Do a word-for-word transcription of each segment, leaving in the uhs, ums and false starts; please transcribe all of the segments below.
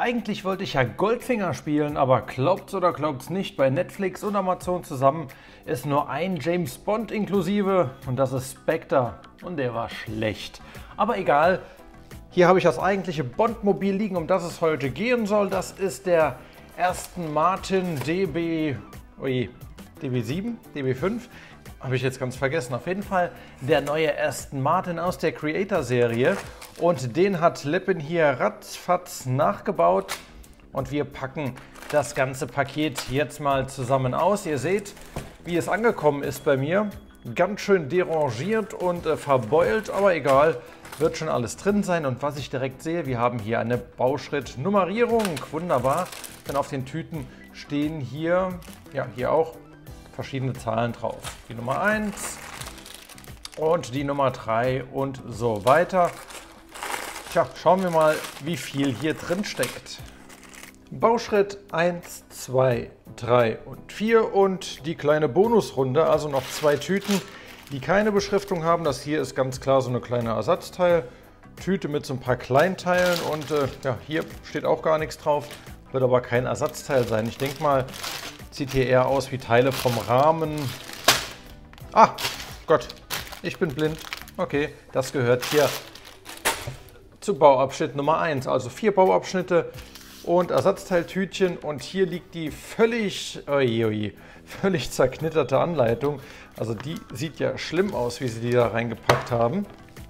Eigentlich wollte ich ja Goldfinger spielen, aber glaubt's oder glaubt's nicht, bei Netflix und Amazon zusammen ist nur ein James Bond inklusive und das ist Spectre und der war schlecht. Aber egal, hier habe ich das eigentliche Bond-Mobil liegen, um das es heute gehen soll. Das ist der Aston Martin D B, oje, D B sieben, D B fünf. Habe ich jetzt ganz vergessen. Auf jeden Fall der neue Aston Martin aus der Creator-Serie. Und den hat Lippin hier ratzfatz nachgebaut. Und wir packen das ganze Paket jetzt mal zusammen aus. Ihr seht, wie es angekommen ist bei mir. Ganz schön derangiert und äh, verbeult, aber egal. Wird schon alles drin sein. Und was ich direkt sehe, wir haben hier eine Bauschritt-Nummerierung. Wunderbar. Denn auf den Tüten stehen hier, ja, hier auch verschiedene Zahlen drauf. Die Nummer eins und die Nummer drei und so weiter. Tja, schauen wir mal, wie viel hier drin steckt. Bauschritt eins, zwei, drei und vier und die kleine Bonusrunde, also noch zwei Tüten, die keine Beschriftung haben. Das hier ist ganz klar so eine kleine Ersatzteil-Tüte mit so ein paar Kleinteilen und äh, ja, hier steht auch gar nichts drauf, wird aber kein Ersatzteil sein. Ich denke mal, sieht hier eher aus wie Teile vom Rahmen. Ah, Gott, ich bin blind. Okay, das gehört hier zu Bauabschnitt Nummer eins. Also vier Bauabschnitte und Ersatzteiltütchen. Und hier liegt die völlig, oi, oi, völlig zerknitterte Anleitung. Also die sieht ja schlimm aus, wie sie die da reingepackt haben.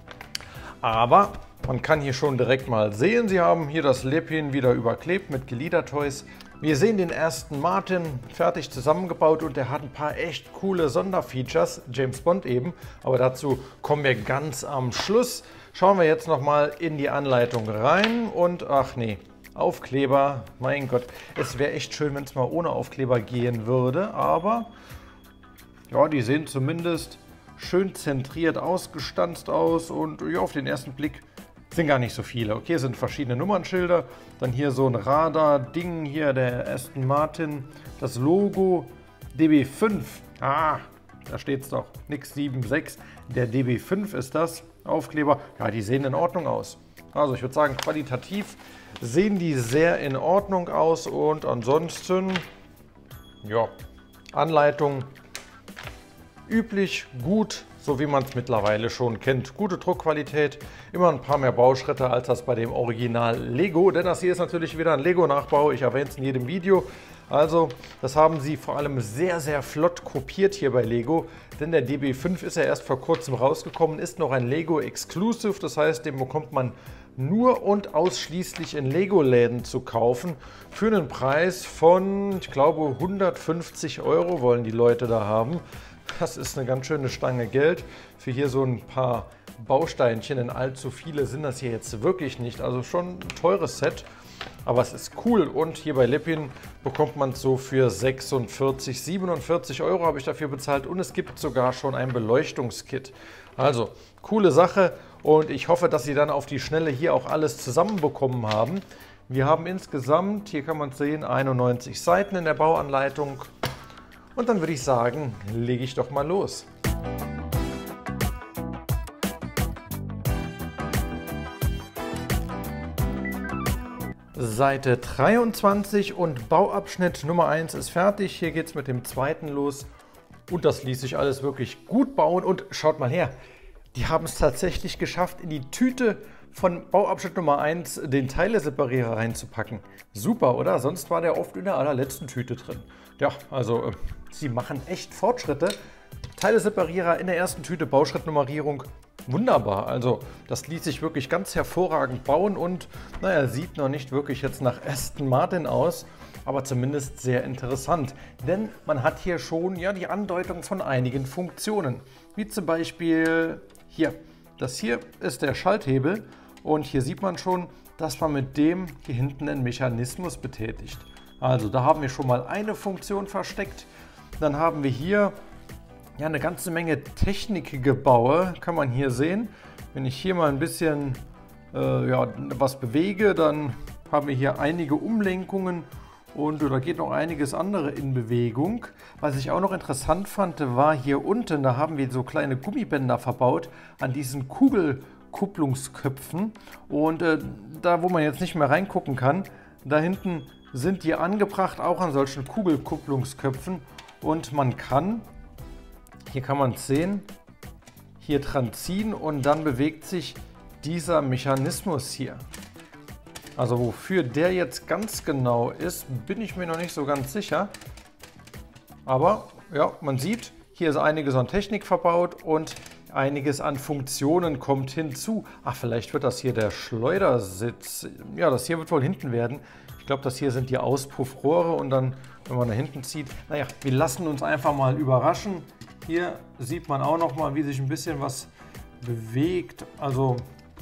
Aber man kann hier schon direkt mal sehen, sie haben hier das Lippin wieder überklebt mit Gliedertoys. Wir sehen den Aston Martin fertig zusammengebaut und der hat ein paar echt coole Sonderfeatures, James Bond eben, aber dazu kommen wir ganz am Schluss. Schauen wir jetzt nochmal in die Anleitung rein und ach nee, Aufkleber, mein Gott, es wäre echt schön, wenn es mal ohne Aufkleber gehen würde, aber ja, die sehen zumindest schön zentriert ausgestanzt aus und ja, auf den ersten Blick sind gar nicht so viele. Okay, sind verschiedene Nummernschilder. Dann hier so ein Radar-Ding hier, der Aston Martin. Das Logo D B fünf. Ah, da steht es doch. Nix sieben sechs. Der D B fünf ist das. Aufkleber. Ja, die sehen in Ordnung aus. Also ich würde sagen, qualitativ sehen die sehr in Ordnung aus. Und ansonsten, ja, Anleitung üblich, gut, so wie man es mittlerweile schon kennt. Gute Druckqualität, immer ein paar mehr Bauschritte als das bei dem Original Lego, denn das hier ist natürlich wieder ein Lego-Nachbau, ich erwähne es in jedem Video. Also das haben sie vor allem sehr, sehr flott kopiert hier bei Lego, denn der D B fünf ist ja erst vor kurzem rausgekommen, ist noch ein Lego Exclusive, das heißt, den bekommt man nur und ausschließlich in Lego-Läden zu kaufen, für einen Preis von, ich glaube, hundertfünfzig Euro wollen die Leute da haben. Das ist eine ganz schöne Stange Geld für hier so ein paar Bausteinchen, denn allzu viele sind das hier jetzt wirklich nicht. Also schon ein teures Set, aber es ist cool. Und hier bei Lippin bekommt man es so für sechsundvierzig, siebenundvierzig Euro habe ich dafür bezahlt und es gibt sogar schon ein Beleuchtungskit. Also coole Sache und ich hoffe, dass Sie dann auf die Schnelle hier auch alles zusammenbekommen haben. Wir haben insgesamt, hier kann man es sehen, einundneunzig Seiten in der Bauanleitung. Und dann würde ich sagen, lege ich doch mal los. Seite dreiundzwanzig und Bauabschnitt Nummer eins ist fertig. Hier geht es mit dem zweiten los. Und das ließ sich alles wirklich gut bauen. Und schaut mal her, die haben es tatsächlich geschafft, in die Tüte von Bauabschnitt Nummer eins den Teileseparierer reinzupacken. Super, oder? Sonst war der oft in der allerletzten Tüte drin. Ja, also äh, sie machen echt Fortschritte. Teileseparierer in der ersten Tüte, Bauschrittnummerierung, wunderbar. Also das ließ sich wirklich ganz hervorragend bauen und naja, sieht noch nicht wirklich jetzt nach Aston Martin aus, aber zumindest sehr interessant. Denn man hat hier schon ja die Andeutung von einigen Funktionen. Wie zum Beispiel hier. Das hier ist der Schalthebel und hier sieht man schon, dass man mit dem hier hinten einen Mechanismus betätigt. Also da haben wir schon mal eine Funktion versteckt. Dann haben wir hier ja, eine ganze Menge Technikgebaue, kann man hier sehen. Wenn ich hier mal ein bisschen äh, ja, was bewege, dann haben wir hier einige Umlenkungen und da geht noch einiges andere in Bewegung. Was ich auch noch interessant fand, war hier unten, da haben wir so kleine Gummibänder verbaut an diesen Kugelkupplungsköpfen und äh, da, wo man jetzt nicht mehr reingucken kann, Da hinten sind die angebracht, auch an solchen Kugelkupplungsköpfen. Und man kann, hier kann man es sehen, hier dran ziehen und dann bewegt sich dieser Mechanismus hier. Also wofür der jetzt ganz genau ist, bin ich mir noch nicht so ganz sicher. Aber ja, man sieht, hier ist einiges an Technik verbaut und einiges an Funktionen kommt hinzu. Ach, vielleicht wird das hier der Schleudersitz. Ja, das hier wird wohl hinten werden. Ich glaube, das hier sind die Auspuffrohre und dann, wenn man da hinten zieht, naja, wir lassen uns einfach mal überraschen. Hier sieht man auch noch mal, wie sich ein bisschen was bewegt. Also,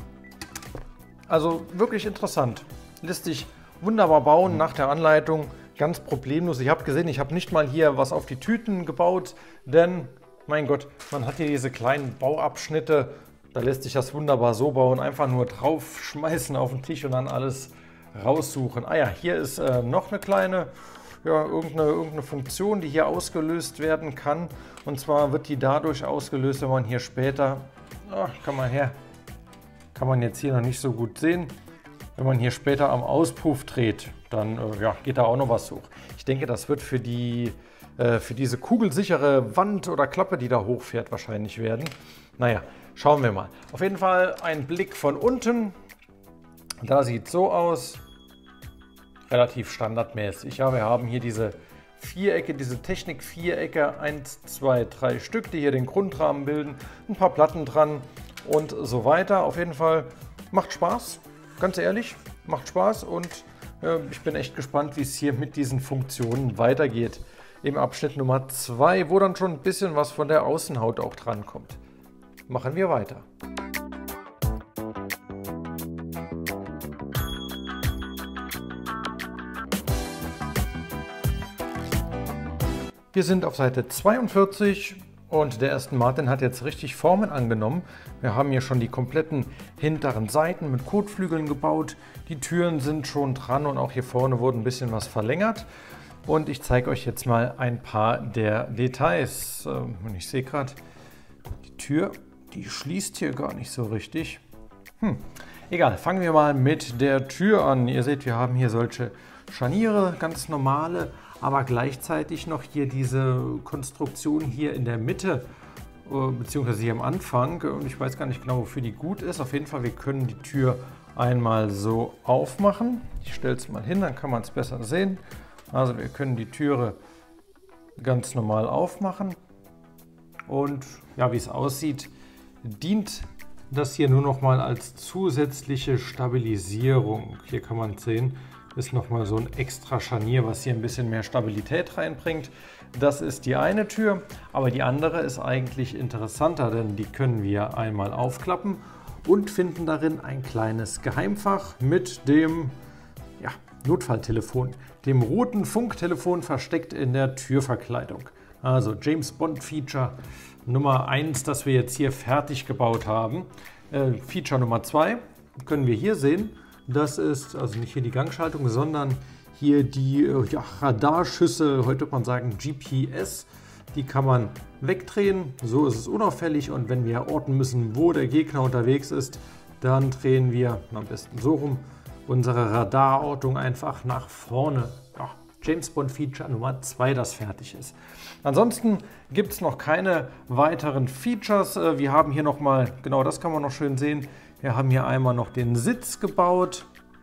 also wirklich interessant. Lässt sich wunderbar bauen nach der Anleitung. Ganz problemlos. Ich habe gesehen, ich habe nicht mal hier was auf die Tüten gebaut, denn, mein Gott, man hat hier diese kleinen Bauabschnitte. Da lässt sich das wunderbar so bauen. Einfach nur draufschmeißen auf den Tisch und dann alles raussuchen. Ah ja, hier ist äh, noch eine kleine, ja, irgendeine, irgendeine Funktion, die hier ausgelöst werden kann. Und zwar wird die dadurch ausgelöst, wenn man hier später, ach, kann man her, kann man jetzt hier noch nicht so gut sehen, wenn man hier später am Auspuff dreht, dann äh, ja, geht da auch noch was hoch. Ich denke, das wird für, die, äh, für diese kugelsichere Wand oder Klappe, die da hochfährt, wahrscheinlich werden. Naja, schauen wir mal. Auf jeden Fall ein Blick von unten. Da sieht es so aus, relativ standardmäßig. Ja, wir haben hier diese Vierecke, diese Technik-Vierecke, eins, zwei, drei Stück, die hier den Grundrahmen bilden, ein paar Platten dran und so weiter. Auf jeden Fall macht Spaß, ganz ehrlich, macht Spaß und äh, ich bin echt gespannt, wie es hier mit diesen Funktionen weitergeht. Im Abschnitt Nummer zwei, wo dann schon ein bisschen was von der Außenhaut auch dran kommt. Machen wir weiter. Wir sind auf Seite zweiundvierzig und der Aston Martin hat jetzt richtig Formen angenommen. Wir haben hier schon die kompletten hinteren Seiten mit Kotflügeln gebaut. Die Türen sind schon dran und auch hier vorne wurde ein bisschen was verlängert. Und ich zeige euch jetzt mal ein paar der Details. Und ich sehe gerade, die Tür, die schließt hier gar nicht so richtig. Hm. Egal, fangen wir mal mit der Tür an. Ihr seht, wir haben hier solche Scharniere, ganz normale, aber gleichzeitig noch hier diese Konstruktion hier in der Mitte, beziehungsweise hier am Anfang. Und ich weiß gar nicht genau, wofür die gut ist. Auf jeden Fall, wir können die Tür einmal so aufmachen. Ich stelle es mal hin, dann kann man es besser sehen. Also wir können die Türe ganz normal aufmachen. Und ja, wie es aussieht, dient das hier nur noch mal als zusätzliche Stabilisierung. Hier kann man sehen, ist noch mal so ein extra Scharnier, was hier ein bisschen mehr Stabilität reinbringt. Das ist die eine Tür, aber die andere ist eigentlich interessanter, denn die können wir einmal aufklappen und finden darin ein kleines Geheimfach mit dem ja, Notfalltelefon, dem roten Funktelefon versteckt in der Türverkleidung. Also James Bond Feature Nummer eins, das wir jetzt hier fertig gebaut haben. Äh, Feature Nummer zwei können wir hier sehen. Das ist also nicht hier die Gangschaltung, sondern hier die ja, Radarschüssel, heute würde man sagen G P S. Die kann man wegdrehen, so ist es unauffällig und wenn wir orten müssen, wo der Gegner unterwegs ist, dann drehen wir am besten so rum unsere Radarortung einfach nach vorne. Ja, James Bond Feature Nummer zwei, das fertig ist. Ansonsten gibt es noch keine weiteren Features. Wir haben hier nochmal, genau das kann man noch schön sehen, wir haben hier einmal noch den Sitz gebaut.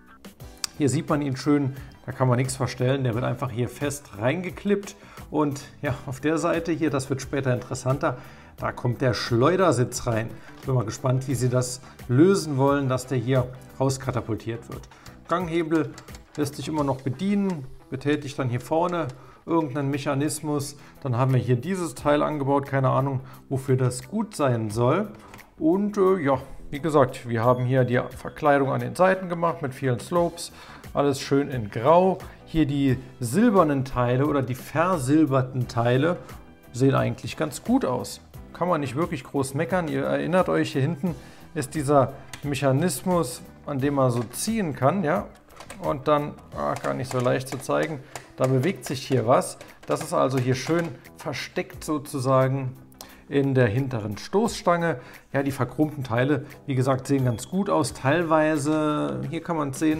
Hier sieht man ihn schön, da kann man nichts verstellen, der wird einfach hier fest reingeklippt. Und ja, auf der Seite hier, das wird später interessanter, da kommt der Schleudersitz rein. Bin mal gespannt, wie sie das lösen wollen, dass der hier rauskatapultiert wird. Ganghebel lässt sich immer noch bedienen, betätigt dann hier vorne irgendeinen Mechanismus. Dann haben wir hier dieses Teil angebaut, keine Ahnung, wofür das gut sein soll. Und äh, ja, wie gesagt, wir haben hier die Verkleidung an den Seiten gemacht mit vielen Slopes. Alles schön in Grau. Hier die silbernen Teile oder die versilberten Teile sehen eigentlich ganz gut aus. Kann man nicht wirklich groß meckern. Ihr erinnert euch, hier hinten ist dieser Mechanismus, an dem man so ziehen kann. Ja? Und dann, ah, gar nicht so leicht zu zeigen, da bewegt sich hier was. Das ist also hier schön versteckt sozusagen in der hinteren Stoßstange. Ja, die verchromten Teile, wie gesagt, sehen ganz gut aus. Teilweise, hier kann man es sehen,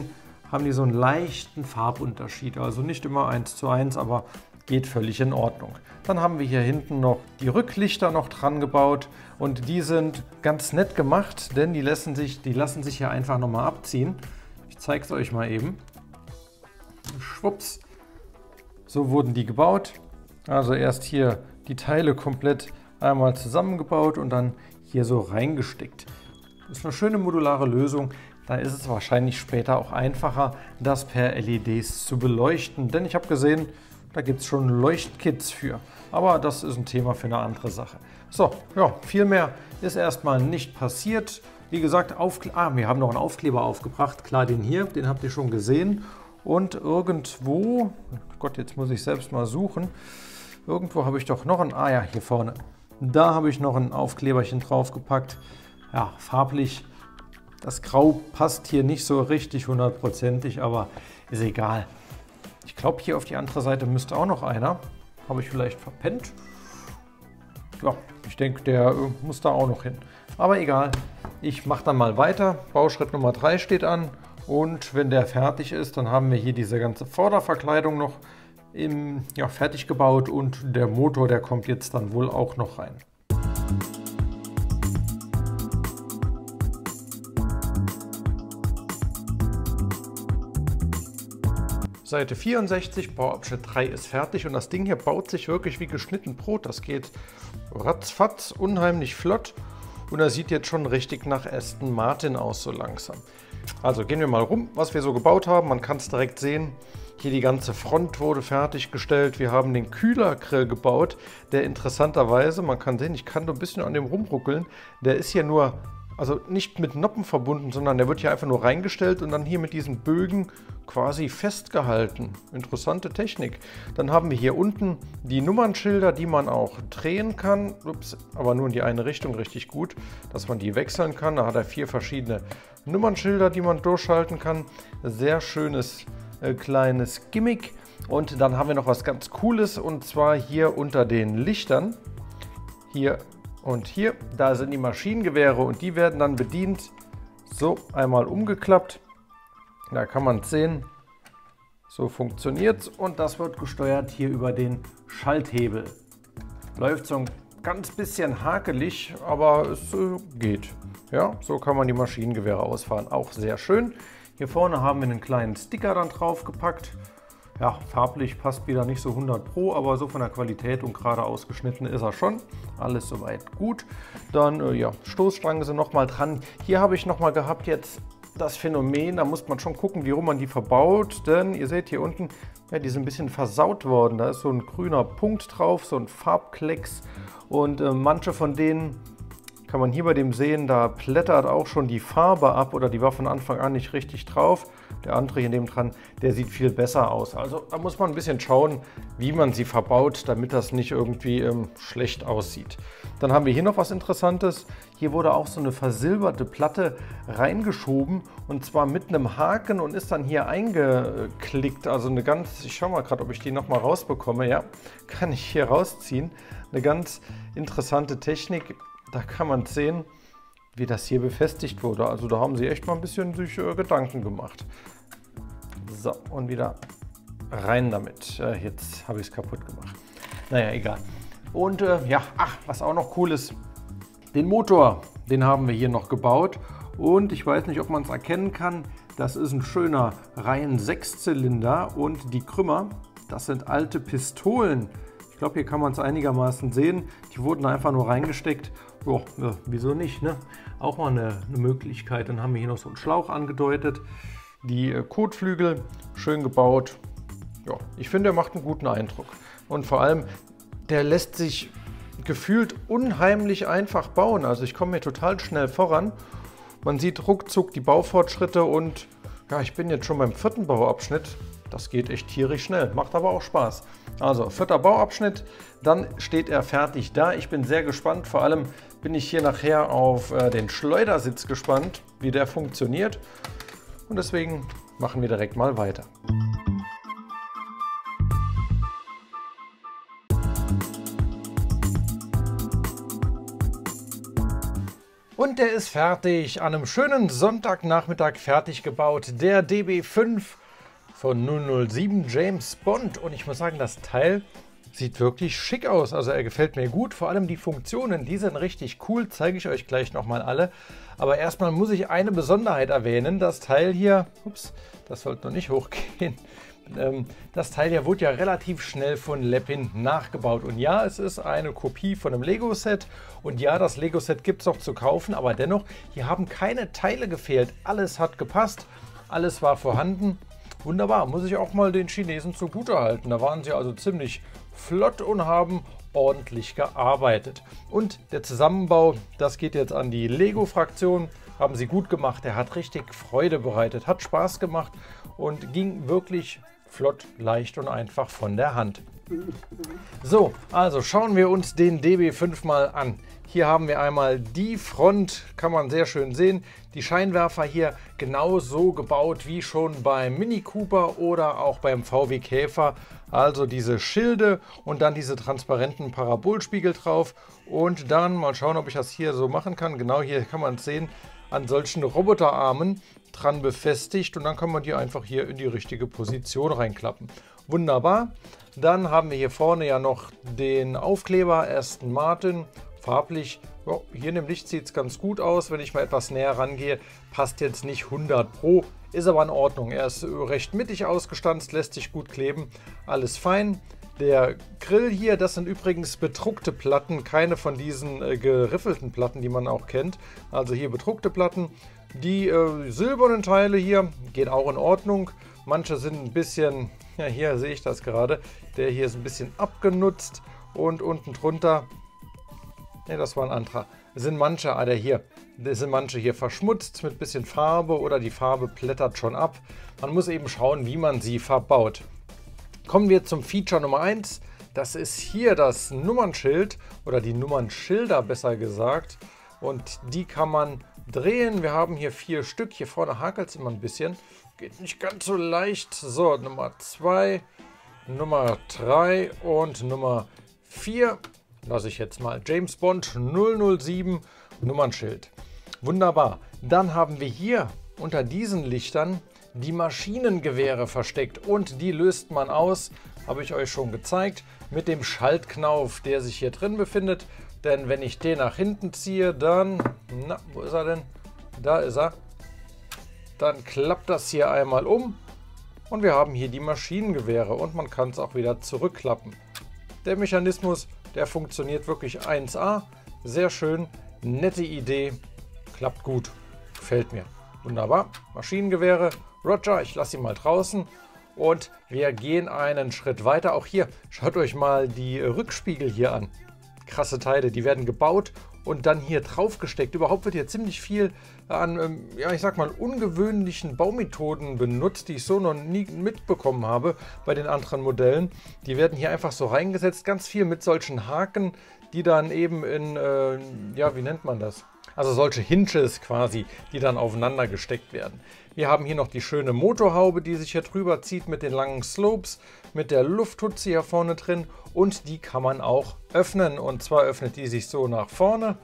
haben die so einen leichten Farbunterschied. Also nicht immer eins zu eins, aber geht völlig in Ordnung. Dann haben wir hier hinten noch die Rücklichter noch dran gebaut und die sind ganz nett gemacht, denn die lassen sich, die lassen sich hier einfach nochmal abziehen. Ich zeige es euch mal eben. Schwupps. So wurden die gebaut. Also erst hier die Teile komplett einmal zusammengebaut und dann hier so reingesteckt. Das ist eine schöne modulare Lösung. Da ist es wahrscheinlich später auch einfacher, das per L E Ds zu beleuchten. Denn ich habe gesehen, da gibt es schon Leuchtkits für. Aber das ist ein Thema für eine andere Sache. So, ja, viel mehr ist erstmal nicht passiert. Wie gesagt, Aufkle- ah, wir haben noch einen Aufkleber aufgebracht. Klar, den hier, den habt ihr schon gesehen. Und irgendwo, Gott, jetzt muss ich selbst mal suchen. Irgendwo habe ich doch noch einen, ah ja, hier vorne. Da habe ich noch ein Aufkleberchen draufgepackt. Ja, farblich, das Grau passt hier nicht so richtig hundertprozentig, aber ist egal. Ich glaube, hier auf die andere Seite müsste auch noch einer. Habe ich vielleicht verpennt? Ja, ich denke, der äh, muss da auch noch hin. Aber egal, ich mache dann mal weiter. Bauschritt Nummer drei steht an. Und wenn der fertig ist, dann haben wir hier diese ganze Vorderverkleidung noch im, ja, fertig gebaut. Und der Motor, der kommt jetzt dann wohl auch noch rein. Seite vierundsechzig, Bauabschnitt drei ist fertig und das Ding hier baut sich wirklich wie geschnitten Brot. Das geht ratzfatz, unheimlich flott und er sieht jetzt schon richtig nach Aston Martin aus so langsam. Also gehen wir mal rum, was wir so gebaut haben. Man kann es direkt sehen. Hier die ganze Front wurde fertiggestellt. Wir haben den Kühlergrill gebaut, der interessanterweise, man kann sehen, ich kann so ein bisschen an dem rumruckeln, der ist hier nur, also nicht mit Noppen verbunden, sondern der wird hier einfach nur reingestellt und dann hier mit diesen Bögen quasi festgehalten. Interessante Technik. Dann haben wir hier unten die Nummernschilder, die man auch drehen kann. Ups, aber nur in die eine Richtung, richtig gut, dass man die wechseln kann. Da hat er vier verschiedene Nummernschilder, die man durchschalten kann. Sehr schönes äh, kleines Gimmick. Und dann haben wir noch was ganz Cooles und zwar hier unter den Lichtern. Hier und hier, da sind die Maschinengewehre und die werden dann bedient. So, einmal umgeklappt. Da kann man es sehen. So funktioniert es und das wird gesteuert hier über den Schalthebel. Läuft so ein ganz bisschen hakelig, aber es äh, geht. Ja, so kann man die Maschinengewehre ausfahren. Auch sehr schön. Hier vorne haben wir einen kleinen Sticker dann drauf gepackt. Ja, farblich passt wieder nicht so hundert Pro, aber so von der Qualität und gerade ausgeschnitten ist er schon. Alles soweit gut. Dann, äh, ja, Stoßstange sind nochmal dran. Hier habe ich nochmal gehabt jetzt das Phänomen, da muss man schon gucken, wie rum man die verbaut, denn ihr seht hier unten, ja, die sind ein bisschen versaut worden. Da ist so ein grüner Punkt drauf, so ein Farbklecks und äh, manche von denen kann man hier bei dem sehen, da plättert auch schon die Farbe ab oder die war von Anfang an nicht richtig drauf. Der andere hier neben dran, der sieht viel besser aus. Also da muss man ein bisschen schauen, wie man sie verbaut, damit das nicht irgendwie ähm, schlecht aussieht. Dann haben wir hier noch was Interessantes. Hier wurde auch so eine versilberte Platte reingeschoben und zwar mit einem Haken und ist dann hier eingeklickt. Also eine ganz, ich schaue mal gerade, ob ich die noch mal rausbekomme. Ja, kann ich hier rausziehen. Eine ganz interessante Technik. Da kann man sehen, wie das hier befestigt wurde. Also da haben sie echt mal ein bisschen sich äh, Gedanken gemacht. So, und wieder rein damit. Äh, jetzt habe ich es kaputt gemacht. Naja, egal. Und äh, ja, ach, was auch noch cool ist, den Motor, den haben wir hier noch gebaut. Und ich weiß nicht, ob man es erkennen kann, das ist ein schöner Reihen sechs Zylinder und die Krümmer, das sind alte Pistolen. Ich glaube, hier kann man es einigermaßen sehen. Die wurden einfach nur reingesteckt. Jo, ja, wieso nicht, ne? Auch mal eine, eine Möglichkeit. Dann haben wir hier noch so einen Schlauch angedeutet. Die äh, Kotflügel, schön gebaut. Ja, ich finde, er macht einen guten Eindruck. Und vor allem, der lässt sich gefühlt unheimlich einfach bauen. Also ich komme hier total schnell voran. Man sieht ruckzuck die Baufortschritte und ja, ich bin jetzt schon beim vierten Bauabschnitt. Das geht echt tierisch schnell, macht aber auch Spaß. Also vierter Bauabschnitt, dann steht er fertig da. Ich bin sehr gespannt, vor allem bin ich hier nachher auf äh, den Schleudersitz gespannt, wie der funktioniert. Und deswegen machen wir direkt mal weiter. Und der ist fertig, an einem schönen Sonntagnachmittag fertig gebaut, der D B fünf von null null sieben James Bond. Und ich muss sagen, das Teil sieht wirklich schick aus, also er gefällt mir gut, vor allem die Funktionen, die sind richtig cool, zeige ich euch gleich nochmal alle. Aber erstmal muss ich eine Besonderheit erwähnen, das Teil hier, ups, das sollte noch nicht hochgehen, ähm, das Teil hier wurde ja relativ schnell von Lepin nachgebaut. Und ja, es ist eine Kopie von einem Lego-Set und ja, das Lego-Set gibt es noch zu kaufen, aber dennoch, hier haben keine Teile gefehlt, alles hat gepasst, alles war vorhanden. Wunderbar, muss ich auch mal den Chinesen zugutehalten. Da waren sie also ziemlich flott und haben ordentlich gearbeitet. Und der Zusammenbau, das geht jetzt an die Lego-Fraktion. Haben sie gut gemacht. Er hat richtig Freude bereitet, hat Spaß gemacht und ging wirklich flott, leicht und einfach von der Hand. So, also schauen wir uns den D B fünf mal an. Hier haben wir einmal die Front, kann man sehr schön sehen. Die Scheinwerfer hier genauso gebaut wie schon beim Mini Cooper oder auch beim V W Käfer. Also diese Schilde und dann diese transparenten Parabolspiegel drauf. Und dann mal schauen, ob ich das hier so machen kann. Genau hier kann man es sehen, an solchen Roboterarmen dran befestigt. Und dann kann man die einfach hier in die richtige Position reinklappen. Wunderbar. Dann haben wir hier vorne ja noch den Aufkleber Aston Martin. Farblich, ja, hier in dem Licht sieht es ganz gut aus. Wenn ich mal etwas näher rangehe, passt jetzt nicht hundert Pro, ist aber in Ordnung. Er ist recht mittig ausgestanzt, lässt sich gut kleben, alles fein. Der Grill hier, das sind übrigens bedruckte Platten, keine von diesen äh, geriffelten Platten, die man auch kennt. Also hier bedruckte Platten. Die äh, silbernen Teile hier gehen auch in Ordnung. Manche sind ein bisschen, ja hier sehe ich das gerade, der hier ist ein bisschen abgenutzt und unten drunter, ne, das war ein anderer, sind manche, ah der hier, sind manche hier verschmutzt mit ein bisschen Farbe oder die Farbe plättert schon ab. Man muss eben schauen, wie man sie verbaut. Kommen wir zum Feature Nummer eins. Das ist hier das Nummernschild oder die Nummernschilder besser gesagt. Und die kann man drehen. Wir haben hier vier Stück. Hier vorne hakelt es immer ein bisschen. Geht nicht ganz so leicht. So, Nummer zwei, Nummer drei und Nummer vier. Lasse ich jetzt mal. James Bond null null sieben Nummernschild. Wunderbar. Dann haben wir hier unter diesen Lichtern die Maschinengewehre versteckt und die löst man aus, habe ich euch schon gezeigt, mit dem Schaltknauf, der sich hier drin befindet. Denn wenn ich den nach hinten ziehe, dann, na, wo ist er denn? Da ist er. Dann klappt das hier einmal um und wir haben hier die Maschinengewehre und man kann es auch wieder zurückklappen. Der Mechanismus, der funktioniert wirklich eins A, sehr schön, nette Idee, klappt gut, gefällt mir. Wunderbar, Maschinengewehre. Roger, ich lasse ihn mal draußen und wir gehen einen Schritt weiter. Auch hier, schaut euch mal die Rückspiegel hier an. Krasse Teile, die werden gebaut und dann hier drauf gesteckt. Überhaupt wird hier ziemlich viel an, ja ich sag mal, ungewöhnlichen Baumethoden benutzt, die ich so noch nie mitbekommen habe bei den anderen Modellen. Die werden hier einfach so reingesetzt, ganz viel mit solchen Haken, die dann eben in, äh, ja wie nennt man das? Also solche Hinges quasi, die dann aufeinander gesteckt werden. Wir haben hier noch die schöne Motorhaube, die sich hier drüber zieht mit den langen Slopes, mit der Lufthutze hier vorne drin und die kann man auch öffnen. Und zwar öffnet die sich so nach vorne,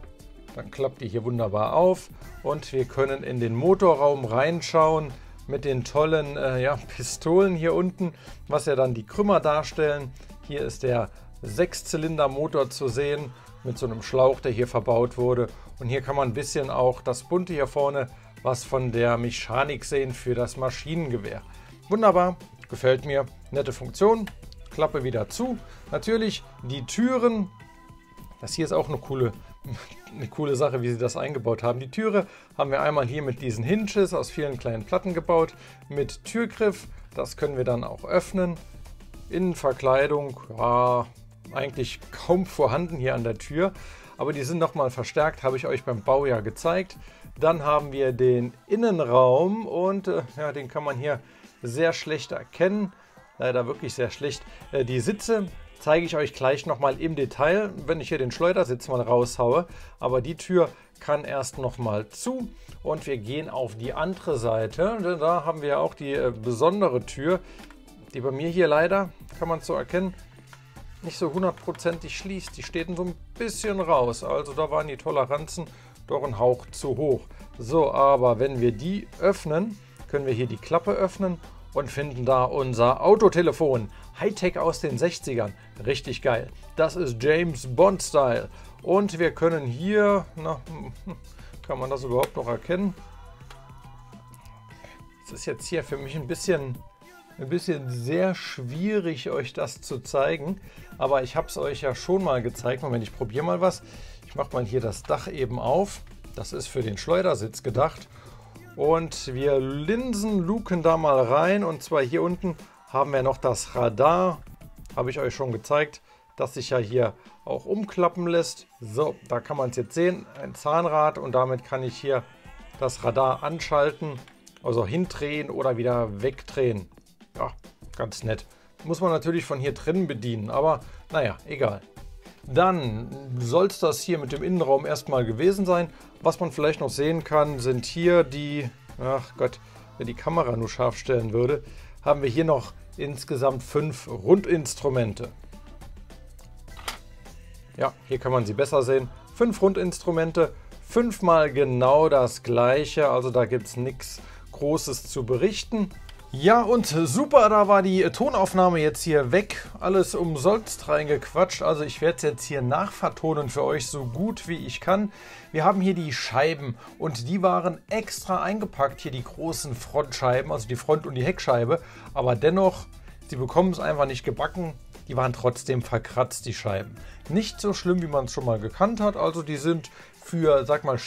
dann klappt die hier wunderbar auf und wir können in den Motorraum reinschauen mit den tollen äh, ja, Pistolen hier unten, was ja dann die Krümmer darstellen. Hier ist der Sechszylinder-Motor zu sehen mit so einem Schlauch, der hier verbaut wurde. Und hier kann man ein bisschen auch das Bunte hier vorne, was von der Mechanik sehen für das Maschinengewehr. Wunderbar, gefällt mir, nette Funktion. Klappe wieder zu. Natürlich die Türen, das hier ist auch eine coole, eine coole Sache, wie sie das eingebaut haben. Die Türe haben wir einmal hier mit diesen Hinges aus vielen kleinen Platten gebaut, mit Türgriff, das können wir dann auch öffnen. Innenverkleidung, ja, eigentlich kaum vorhanden hier an der Tür, aber die sind nochmal verstärkt, habe ich euch beim Bau ja gezeigt. Dann haben wir den Innenraum und äh, ja, den kann man hier sehr schlecht erkennen, leider wirklich sehr schlecht. Äh, die Sitze zeige ich euch gleich nochmal im Detail, wenn ich hier den Schleudersitz mal raushaue, aber die Tür kann erst nochmal zu und wir gehen auf die andere Seite. Da haben wir auch die äh, besondere Tür, die bei mir hier leider, kann man so erkennen, nicht so hundertprozentig schließt. Die steht so ein bisschen raus. Also da waren die Toleranzen doch ein Hauch zu hoch. So, aber wenn wir die öffnen, können wir hier die Klappe öffnen und finden da unser Autotelefon. Hightech aus den sechzigern. Richtig geil. Das ist James Bond Style. Und wir können hier, na, kann man das überhaupt noch erkennen? Es ist jetzt hier für mich ein bisschen, ein bisschen sehr schwierig, euch das zu zeigen. Aber ich habe es euch ja schon mal gezeigt. Moment, ich probiere mal was. Ich mache mal hier das Dach eben auf. Das ist für den Schleudersitz gedacht. Und wir linsen, luken da mal rein. Und zwar hier unten haben wir noch das Radar. Habe ich euch schon gezeigt, das sich ja hier auch umklappen lässt. So, da kann man es jetzt sehen. Ein Zahnrad und damit kann ich hier das Radar anschalten. Also hindrehen oder wieder wegdrehen. Ja, ganz nett. Muss man natürlich von hier drinnen bedienen, aber naja, egal. Dann soll es das hier mit dem Innenraum erstmal gewesen sein. Was man vielleicht noch sehen kann, sind hier die, ach Gott, wenn die Kamera nur scharf stellen würde, haben wir hier noch insgesamt fünf Rundinstrumente. Ja, hier kann man sie besser sehen. Fünf Rundinstrumente, fünfmal genau das gleiche, also da gibt es nichts Großes zu berichten. Ja, und super, da war die Tonaufnahme jetzt hier weg. Alles umsonst reingequatscht. Also ich werde es jetzt hier nachvertonen für euch so gut wie ich kann. Wir haben hier die Scheiben und die waren extra eingepackt. Hier die großen Frontscheiben, also die Front- und die Heckscheibe. Aber dennoch, sie bekommen es einfach nicht gebacken. Die waren trotzdem verkratzt, die Scheiben. Nicht so schlimm, wie man es schon mal gekannt hat. Also die sind für, sag mal,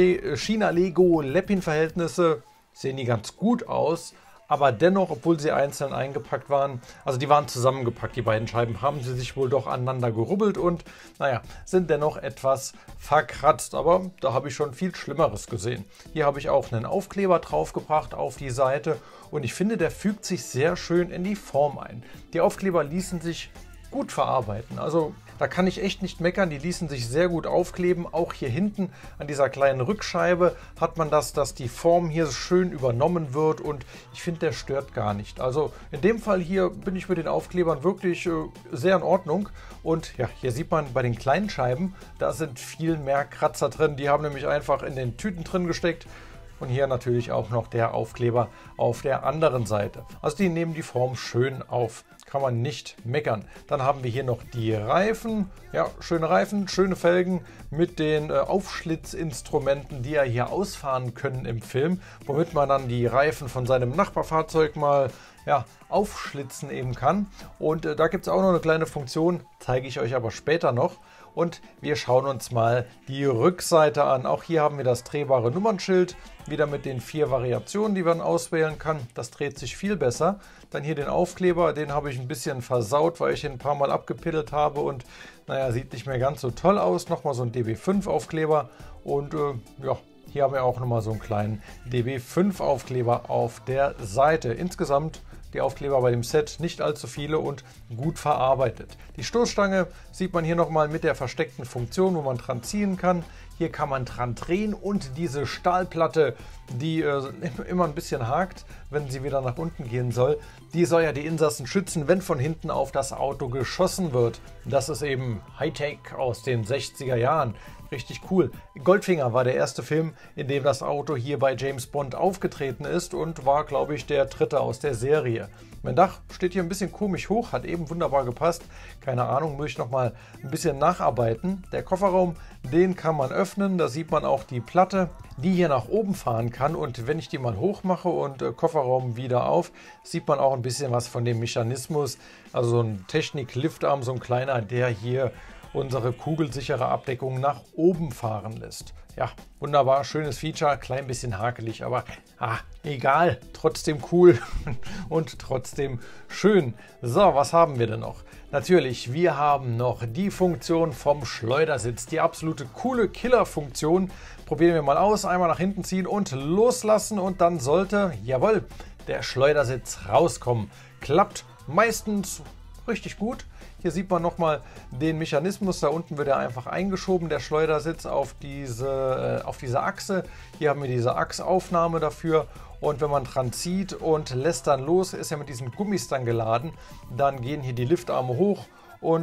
China-Lego-Leppin-Verhältnisse sehen die ganz gut aus, aber dennoch, obwohl sie einzeln eingepackt waren, also die waren zusammengepackt, die beiden Scheiben, haben sie sich wohl doch aneinander gerubbelt und, naja, sind dennoch etwas verkratzt, aber da habe ich schon viel Schlimmeres gesehen. Hier habe ich auch einen Aufkleber draufgebracht auf die Seite und ich finde, der fügt sich sehr schön in die Form ein. Die Aufkleber ließen sich gut verarbeiten, also da kann ich echt nicht meckern, die ließen sich sehr gut aufkleben. Auch hier hinten an dieser kleinen Rückscheibe hat man das, dass die Form hier schön übernommen wird und ich finde, der stört gar nicht. Also in dem Fall hier bin ich mit den Aufklebern wirklich äh, sehr in Ordnung. Und ja, hier sieht man bei den kleinen Scheiben, da sind viel mehr Kratzer drin. Die haben nämlich einfach in den Tüten drin gesteckt. Und hier natürlich auch noch der Aufkleber auf der anderen Seite. Also die nehmen die Form schön auf. Kann man nicht meckern. Dann haben wir hier noch die Reifen. Ja, schöne Reifen, schöne Felgen mit den äh, Aufschlitzinstrumenten, die ja hier ausfahren können im Film, womit man dann die Reifen von seinem Nachbarfahrzeug mal ja, aufschlitzen eben kann. Und äh, da gibt es auch noch eine kleine Funktion, zeige ich euch aber später noch. Und wir schauen uns mal die Rückseite an. Auch hier haben wir das drehbare Nummernschild, wieder mit den vier Variationen, die man auswählen kann. Das dreht sich viel besser. Dann hier den Aufkleber, den habe ich ein bisschen versaut, weil ich ihn ein paar Mal abgepiddelt habe und naja, sieht nicht mehr ganz so toll aus. Nochmal so ein D B fünf Aufkleber und äh, ja, hier haben wir auch nochmal so einen kleinen D B fünf Aufkleber auf der Seite. Insgesamt die Aufkleber bei dem Set nicht allzu viele und gut verarbeitet. Die Stoßstange sieht man hier nochmal mit der versteckten Funktion, wo man dran ziehen kann. Hier kann man dran drehen und diese Stahlplatte, die äh, immer ein bisschen hakt, wenn sie wieder nach unten gehen soll, die soll ja die Insassen schützen, wenn von hinten auf das Auto geschossen wird. Das ist eben Hightech aus den sechziger Jahren. Richtig cool. Goldfinger war der erste Film, in dem das Auto hier bei James Bond aufgetreten ist und war, glaube ich, der dritte aus der Serie. Mein Dach steht hier ein bisschen komisch hoch, hat eben wunderbar gepasst. Keine Ahnung, muss ich noch mal ein bisschen nacharbeiten. Der Kofferraum, den kann man öffnen. Da sieht man auch die Platte, die hier nach oben fahren kann. Und wenn ich die mal hoch mache und äh, Kofferraum wieder auf, sieht man auch ein bisschen was von dem Mechanismus. Also so ein Technik-Liftarm, so ein kleiner, der hier unsere kugelsichere Abdeckung nach oben fahren lässt. Ja, wunderbar, schönes Feature, klein bisschen hakelig, aber ah, egal, trotzdem cool und trotzdem schön. So, was haben wir denn noch? Natürlich, wir haben noch die Funktion vom Schleudersitz, die absolute coole Killer-Funktion. Probieren wir mal aus, einmal nach hinten ziehen und loslassen und dann sollte, jawohl, der Schleudersitz rauskommen. Klappt meistens richtig gut. Hier sieht man nochmal den Mechanismus. Da unten wird er einfach eingeschoben, der Schleudersitz auf diese, äh, auf diese Achse. Hier haben wir diese Achsaufnahme dafür. Und wenn man dran zieht und lässt dann los, ist er mit diesen Gummis dann geladen. Dann gehen hier die Liftarme hoch und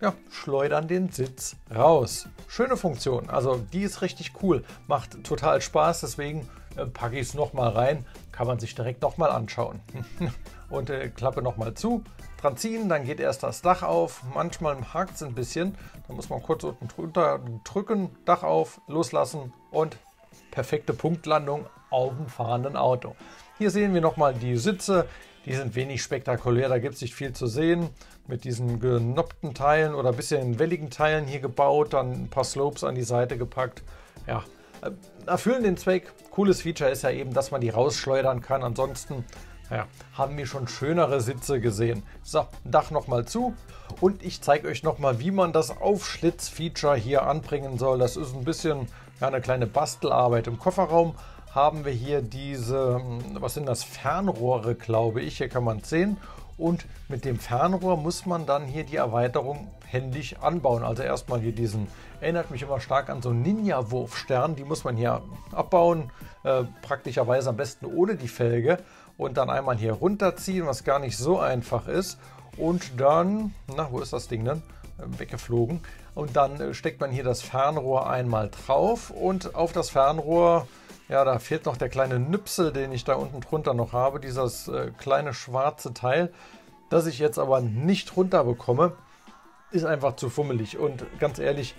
ja, schleudern den Sitz raus. Schöne Funktion, also die ist richtig cool, macht total Spaß, deswegen äh, packe ich es nochmal rein, kann man sich direkt nochmal anschauen. Und äh, Klappe nochmal zu, dran ziehen, dann geht erst das Dach auf, manchmal hakt es ein bisschen, dann muss man kurz unten drunter drücken, Dach auf, loslassen und perfekte Punktlandung auf dem fahrenden Auto. Hier sehen wir nochmal die Sitze, die sind wenig spektakulär, da gibt es nicht viel zu sehen. Mit diesen genoppten Teilen oder ein bisschen welligen Teilen hier gebaut, dann ein paar Slopes an die Seite gepackt. Ja, erfüllen den Zweck. Cooles Feature ist ja eben, dass man die rausschleudern kann. Ansonsten ja, haben wir schon schönere Sitze gesehen. So, Dach nochmal zu und ich zeige euch nochmal, wie man das Aufschlitz-Feature hier anbringen soll. Das ist ein bisschen ja, eine kleine Bastelarbeit. Im Kofferraum haben wir hier diese, was sind das, Fernrohre, glaube ich. Hier kann man es sehen. Und mit dem Fernrohr muss man dann hier die Erweiterung händisch anbauen. Also erstmal hier diesen, erinnert mich immer stark an so einen Ninja-Wurfstern. Die muss man hier abbauen, äh, praktischerweise am besten ohne die Felge. Und dann einmal hier runterziehen, was gar nicht so einfach ist. Und dann, na, wo ist das Ding denn? Weggeflogen. Und dann steckt man hier das Fernrohr einmal drauf und auf das Fernrohr, ja, da fehlt noch der kleine Nüpsel, den ich da unten drunter noch habe, dieses äh, kleine schwarze Teil, das ich jetzt aber nicht runter bekomme, ist einfach zu fummelig und ganz ehrlich,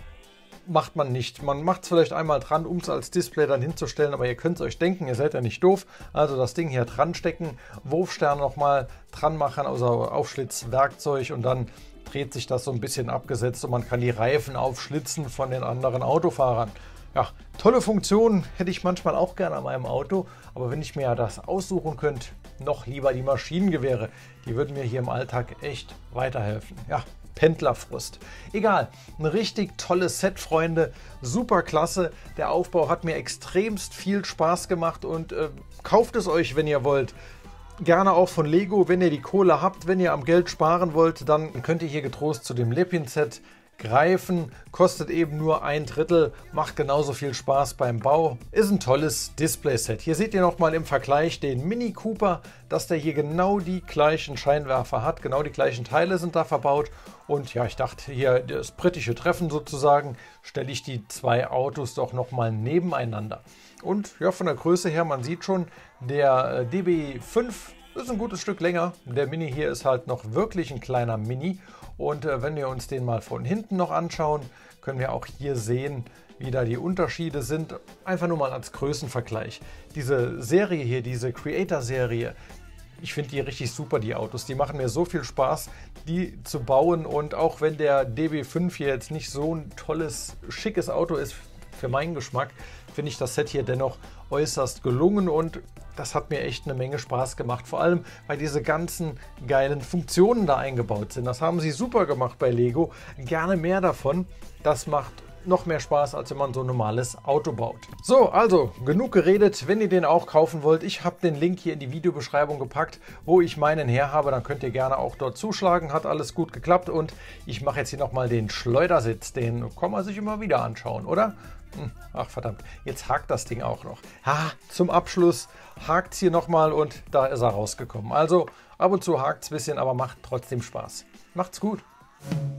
macht man nicht. Man macht es vielleicht einmal dran, um es als Display dann hinzustellen, aber ihr könnt es euch denken, ihr seid ja nicht doof. Also das Ding hier dran stecken, Wurfstern nochmal dran machen, also Aufschlitzwerkzeug und dann dreht sich das so ein bisschen abgesetzt und man kann die Reifen aufschlitzen von den anderen Autofahrern. Ja, tolle Funktion, hätte ich manchmal auch gerne an meinem Auto, aber wenn ich mir ja das aussuchen könnte, noch lieber die Maschinengewehre. Die würden mir hier im Alltag echt weiterhelfen. Ja, Pendlerfrust. Egal, ein richtig tolles Set, Freunde. Super klasse. Der Aufbau hat mir extremst viel Spaß gemacht und äh, kauft es euch, wenn ihr wollt. Gerne auch von Lego, wenn ihr die Kohle habt, wenn ihr am Geld sparen wollt, dann könnt ihr hier getrost zu dem Läppchen-Set greifen, kostet eben nur ein Drittel, macht genauso viel Spaß beim Bau, ist ein tolles Display-Set. Hier seht ihr nochmal im Vergleich den Mini Cooper, dass der hier genau die gleichen Scheinwerfer hat, genau die gleichen Teile sind da verbaut und ja, ich dachte hier das britische Treffen sozusagen, stelle ich die zwei Autos doch nochmal nebeneinander. Und ja, von der Größe her, man sieht schon, der D B fünf ist ein gutes Stück länger. Der Mini hier ist halt noch wirklich ein kleiner Mini. Und äh, wenn wir uns den mal von hinten noch anschauen, können wir auch hier sehen, wie da die Unterschiede sind. Einfach nur mal als Größenvergleich. Diese Serie hier, diese Creator-Serie, ich finde die richtig super, die Autos. Die machen mir so viel Spaß, die zu bauen. Und auch wenn der D B fünf hier jetzt nicht so ein tolles, schickes Auto ist, für meinen Geschmack, finde ich das Set hier dennoch äußerst gelungen und das hat mir echt eine Menge Spaß gemacht. Vor allem, weil diese ganzen geilen Funktionen da eingebaut sind. Das haben sie super gemacht bei Lego. Gerne mehr davon. Das macht noch mehr Spaß, als wenn man so ein normales Auto baut. So, also genug geredet. Wenn ihr den auch kaufen wollt, ich habe den Link hier in die Videobeschreibung gepackt, wo ich meinen her habe. Dann könnt ihr gerne auch dort zuschlagen. Hat alles gut geklappt und ich mache jetzt hier nochmal den Schleudersitz. Den kann man sich immer wieder anschauen, oder? Ach verdammt, jetzt hakt das Ding auch noch. Ha, zum Abschluss hakt es hier nochmal und da ist er rausgekommen. Also ab und zu hakt es ein bisschen, aber macht trotzdem Spaß. Macht's gut.